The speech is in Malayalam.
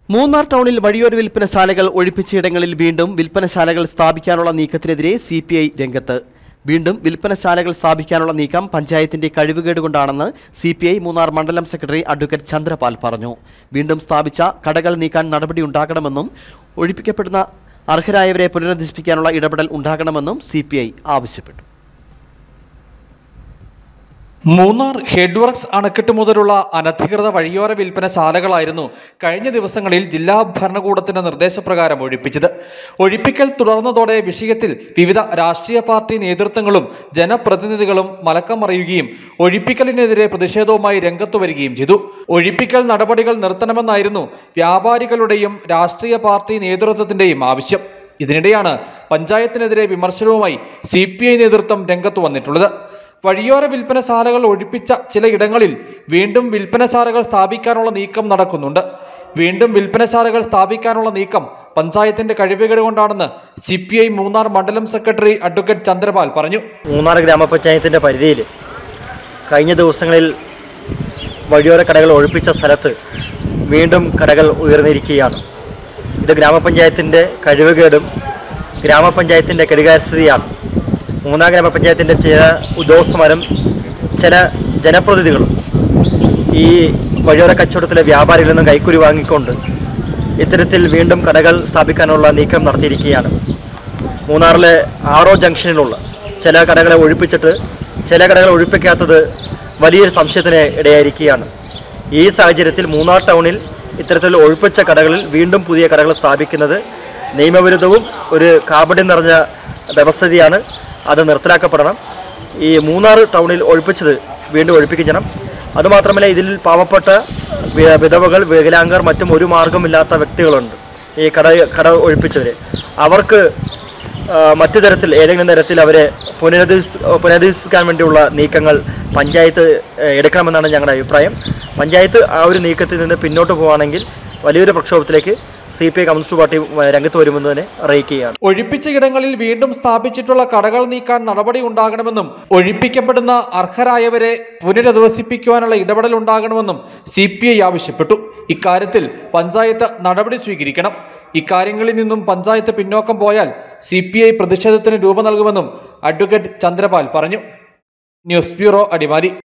മൂന്നാർ ടൗണിൽ വഴിയോര വിൽപ്പനശാലകൾ ഒഴിപ്പിച്ചയിടങ്ങളിൽ വീണ്ടും വിൽപ്പനശാലകൾ സ്ഥാപിക്കാനുള്ള നീക്കത്തിനെതിരെ സിപിഐ രംഗത്ത്. വീണ്ടും വിൽപ്പനശാലകൾ സ്ഥാപിക്കാനുള്ള നീക്കം പഞ്ചായത്തിന്റെ കഴിവുകേടുകൊണ്ടാണെന്ന് സിപിഐ മൂന്നാർ മണ്ഡലം സെക്രട്ടറി അഡ്വക്കേറ്റ് ചന്ദ്രപാൽ പറഞ്ഞു. വീണ്ടും സ്ഥാപിച്ച കടകൾ നീക്കാൻ നടപടിയുണ്ടാകണമെന്നും ഒഴിപ്പിക്കപ്പെടുന്ന അർഹരായവരെ പുനരധിവസിപ്പിക്കാനുള്ള ഇടപെടൽ ഉണ്ടാകണമെന്നും സിപിഐ ആവശ്യപ്പെട്ടു. മൂന്നാർ ഹെഡ് വർക്സ് അണക്കെട്ട് മുതലുള്ള അനധികൃത വഴിയോര വിൽപ്പനശാലകളായിരുന്നു കഴിഞ്ഞ ദിവസങ്ങളിൽ ജില്ലാ ഭരണകൂടത്തിന്റെ നിർദ്ദേശപ്രകാരം ഒഴിപ്പിച്ചത്. ഒഴിപ്പിക്കൽ തുടർന്നതോടെ വിഷയത്തിൽ വിവിധ രാഷ്ട്രീയ പാർട്ടി നേതൃത്വങ്ങളും ജനപ്രതിനിധികളും മലക്കം മറിയുകയും ഒഴിപ്പിക്കലിനെതിരെ പ്രതിഷേധവുമായി രംഗത്തു വരികയും ചെയ്തു. ഒഴിപ്പിക്കൽ നടപടികൾ നിർത്തണമെന്നായിരുന്നു വ്യാപാരികളുടെയും രാഷ്ട്രീയ പാർട്ടി നേതൃത്വത്തിന്റെയും ആവശ്യം. ഇതിനിടെയാണ് പഞ്ചായത്തിനെതിരെ വിമർശനവുമായി സിപിഐ നേതൃത്വം രംഗത്തു വന്നിട്ടുള്ളത്. വഴിയോര വിൽപ്പനശാലകൾ ഒഴിപ്പിച്ച ചിലയിടങ്ങളിൽ വീണ്ടും വിൽപ്പനശാലകൾ സ്ഥാപിക്കാനുള്ള നീക്കം നടക്കുന്നുണ്ട്. വീണ്ടും വിൽപ്പനശാലകൾ സ്ഥാപിക്കാനുള്ള നീക്കം പഞ്ചായത്തിന്റെ കഴിവുകേട് കൊണ്ടാണെന്ന് സിപിഐ മൂന്നാർ മണ്ഡലം സെക്രട്ടറി അഡ്വക്കേറ്റ് ചന്ദ്രപാൽ പറഞ്ഞു. മൂന്നാർ ഗ്രാമപഞ്ചായത്തിന്റെ പരിധിയിൽ കഴിഞ്ഞ ദിവസങ്ങളിൽ വഴിയോര കടകൾ ഒഴിപ്പിച്ച സ്ഥലത്ത് വീണ്ടും കടകൾ ഉയർന്നിരിക്കുകയാണ്. ഇത് ഗ്രാമപഞ്ചായത്തിന്റെ കഴിവുകേടും ഗ്രാമപഞ്ചായത്തിന്റെ കെടുകാര്യസ്ഥിതിയാണ്. മൂന്നാർ ഗ്രാമപഞ്ചായത്തിൻ്റെ ചില ഉദ്യോഗസ്ഥന്മാരും ചില ജനപ്രതിനിധികളും ഈ വഴിയോര കച്ചവടത്തിലെ വ്യാപാരികളിൽ നിന്നും കൈക്കൂലി വാങ്ങിക്കൊണ്ട് ഇത്തരത്തിൽ വീണ്ടും കടകൾ സ്ഥാപിക്കാനുള്ള നീക്കം നടത്തിയിരിക്കുകയാണ്. മൂന്നാറിലെ ആറോ ജംഗ്ഷനിലുള്ള ചില കടകളെ ഒഴിപ്പിച്ചിട്ട് ചില കടകൾ ഒഴിപ്പിക്കാത്തത് വലിയൊരു സംശയത്തിന് ഇടയായിരിക്കുകയാണ്. ഈ സാഹചര്യത്തിൽ മൂന്നാർ ടൗണിൽ ഇത്തരത്തിൽ ഒഴിപ്പിച്ച കടകളിൽ വീണ്ടും പുതിയ കടകൾ സ്ഥാപിക്കുന്നത് നിയമവിരുദ്ധവും ഒരു കാപട്യം നിറഞ്ഞ വ്യവസ്ഥയാണ്. അത് നിർത്തലാക്കപ്പെടണം. ഈ മൂന്നാർ ടൗണിൽ ഒഴിപ്പിച്ചത് വീണ്ടും ഒഴിപ്പിക്കണം. അതുമാത്രമല്ല, ഇതിൽ പാവപ്പെട്ട വിധവകൾ, വികലാംഗർ, മറ്റും ഒരു മാർഗമില്ലാത്ത വ്യക്തികളുണ്ട്. ഈ കട ഒഴിപ്പിച്ചവർ അവർക്ക് മറ്റു തരത്തിൽ ഏതെങ്കിലും തരത്തിൽ അവരെ പുനരധിവസിപ്പിക്കാൻ വേണ്ടിയുള്ള നീക്കങ്ങൾ പഞ്ചായത്ത് എടുക്കണമെന്നാണ് ഞങ്ങളുടെ അഭിപ്രായം. പഞ്ചായത്ത് ആ ഒരു നീക്കത്തിൽ നിന്ന് പിന്നോട്ട് പോവുകയാണെങ്കിൽ വലിയൊരു പ്രക്ഷോഭത്തിലേക്ക് സിപിഐ കമ്മ്യൂണിസ്റ്റ് പാർട്ടി രംഗത്ത് വരുമെന്ന് തന്നെ അറിയിക്കുകയാണ്. ഒഴിപ്പിച്ച ഇടങ്ങളിൽ വീണ്ടും സ്ഥാപിച്ചിട്ടുള്ള കടകൾ നീക്കാൻ നടപടി ഉണ്ടാകണമെന്നും ഒഴിപ്പിക്കപ്പെടുന്ന അർഹരായവരെ പുനരധിവസിപ്പിക്കുവാനുള്ള ഇടപെടൽ ഉണ്ടാകണമെന്നും സിപിഐ ആവശ്യപ്പെട്ടു. ഇക്കാര്യത്തിൽ പഞ്ചായത്ത് നടപടി സ്വീകരിക്കണം. ഇക്കാര്യങ്ങളിൽ നിന്നും പഞ്ചായത്ത് പിന്നോക്കം പോയാൽ സിപിഐ പ്രതിഷേധത്തിന് രൂപം നൽകുമെന്നും അഡ്വക്കേറ്റ് ചന്ദ്രപാൽ പറഞ്ഞു. News bureau, Adimali.